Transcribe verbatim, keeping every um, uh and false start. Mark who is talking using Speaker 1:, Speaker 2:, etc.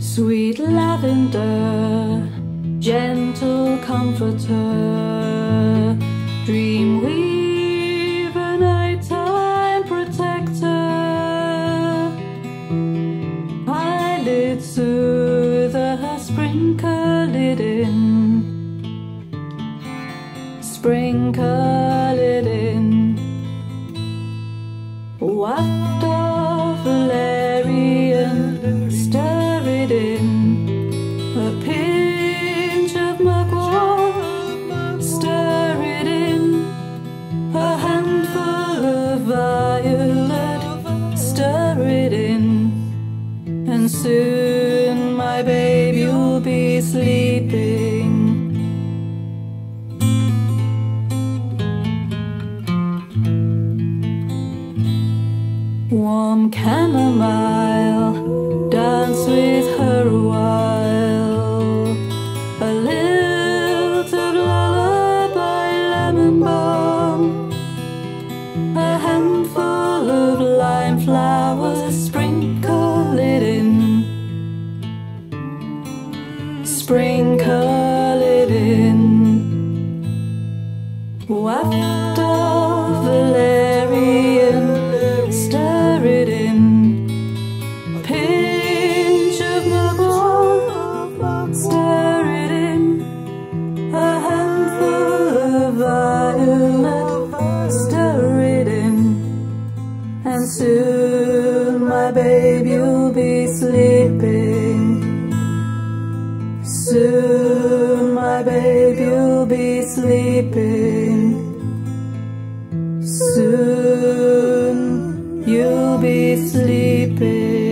Speaker 1: Sweet lavender, gentle comforter, dream weaver, nighttime protector, eyelid soother, sprinkle it in, sprinkle it in, waft of valerian, stir it in, a pinch of mugwort, stir it in, a handful of violet, stir it in, and soon, my babe, you'll be sleeping. Warm chamomile, dance with her a while, a lilt of lullaby, lemon balm, a handful of lime flowers, sprinkle it in, sprinkle it in, waft of valerian, stir it in, pinch of mugwort, stir it in, a handful of violet, stir it in, and soon, my babe, you'll be sleeping. Soon, my babe, you'll be sleeping. Soon, you'll be sleeping.